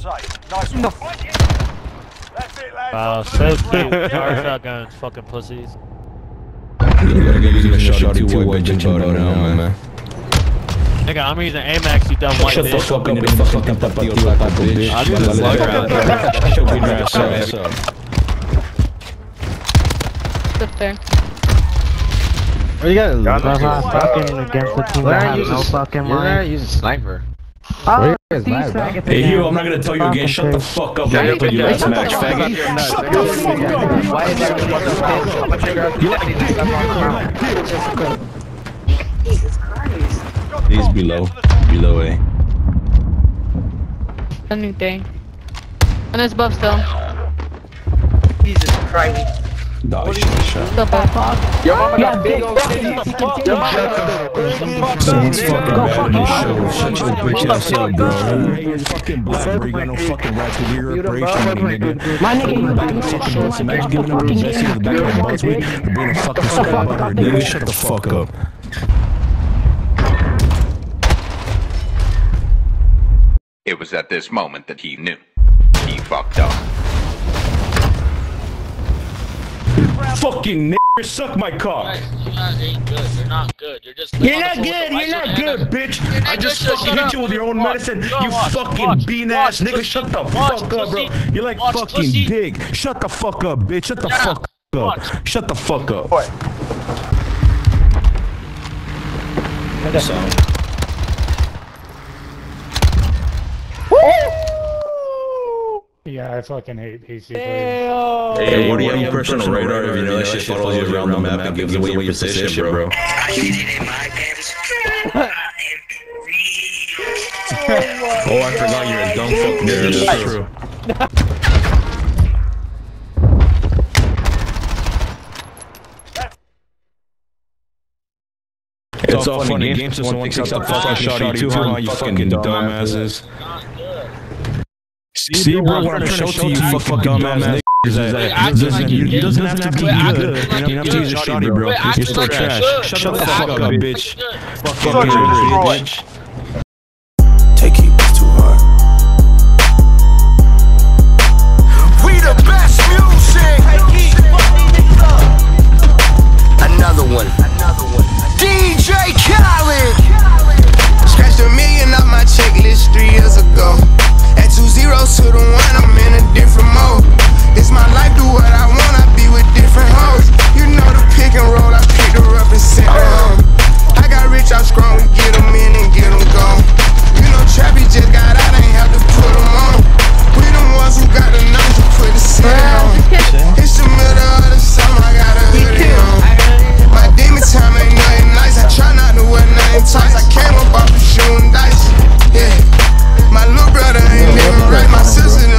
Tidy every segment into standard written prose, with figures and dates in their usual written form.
safe. Nice one. That's it, lads. Wow, so cute. Power shotguns, fucking pussies. You gotta get using a shotty two-way bitch about it now, man. Nigga, I'm using Amax, you dumb white Shut the bitch. fuck up and fucking tapatio taco, bitch. I do this like that. Shut your ass up. Up there. Where you got? Fucking against the team that has no fucking You're mind. not using sniper. Oh, Where is that, bro? Hey, Hugh, I'm not gonna tell you again. Shut the fuck up. I'll put you ass match, faggot. Shut the fuck up. Why is that? Jesus Christ. He's below A. Anything. And it's buff still. Jesus Christ. Dog, shut The buff. Your mama got big old titties. Someone's fucking bad in this show. Shut your bitch ass up, bro. You're fucking black, bro. You got no fucking right to your reparation money, nigga. My nigga, You're back in the fucking bus. Imagine giving up your bestie in the back of the bus with for being a fucking squad butter, nigga. Shut the fuck up. It was at this moment that he knew. He fucked up. Fucking nigger, suck my cock. You guys ain't good. You're not good. You're just. You're not good. You're not good, bitch. I just fucking hit you with your own medicine. You fucking bean ass nigga. Shut the fuck up, bro. You're like fucking big. Shut the fuck up, bitch. Shut the fuck up. Shut the fuck up. Yeah, I fucking hate PC players. Hey, what do you have personal radar if you know that shit follows you around the map and gives away your position, bro? I use it in my pants. Oh, I forgot you're a dumb fuck nigga. That's true. It's all funny games till someone takes out the fucking shotty too hard, you fucking dumbasses. See, bro, what I'm trying to show to you, fucking dumbass niggas, you doesn't have to be good. You don't have to use a shotty, bro. You're still trash. Shut the fuck up, bitch. Fucking bitch. Take it too hard. We the best music. Another one. DJ Khaled. Scratched $1 million off my checklist 3 years ago. Add 2 zeros to the 1, I'm in a different mode. It's my life, do what I want, I be with different hoes. You know the pick and roll, I picked her up and sent her home. I got rich, I'm strong, we get them in and get them gone. You know Trappy just got out, ain't have to put them on. We the ones who got the numbers to put the set on. It's the middle of the summer, I got a hoodie on. My demon time ain't nothing nice, I try not to wear nothing tight. I came up off the shooting dice, yeah. My little brother ain't living right, my sister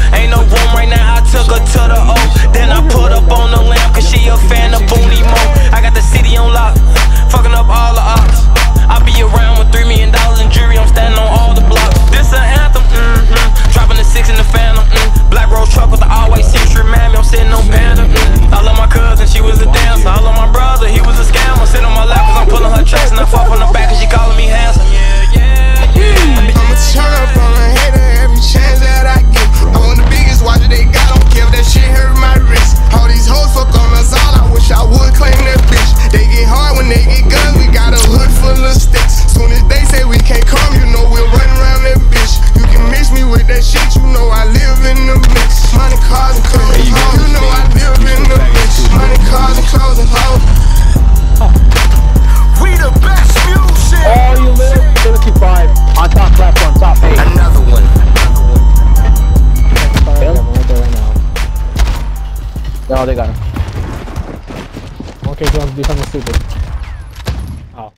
Ain't no room right now, I took her to the O. Then I put up on the lamp, cause she a fan of Booney Mo. I got the city on lock, fucking up all the ops. I be around with $3 million in jury, I'm standing on all the blocks. This an anthem, dropping the 6 in the Phantom, Black Rose truck with the all-white 6 remind me I'm sitting on Panda, I love my cousin, she was a dancer. I love my brother, he was a scammer. Sit on my lap cause I'm pulling her tracks, and I fall from the back cause she calling me handsome. I'ma turn up on a hater every chance that I get. I want the biggest watch that they got, don't care if that shit hurt my wrist. All these hoes fuck on us all, I wish I would claim that bitch. They get hard when they get guns, we got a hood full of sticks. Soon as they say we can't come, you know we'll run around that bitch. You can mix me with that shit, you know I live in the mix. Money, cars, and clothes, you know I live in the mix. Money, cars, and clothes, and hoes. We the best music. Oh, you live 55 on top platform, top 8. Another one. No, they got him. Okay, Jones, do something stupid.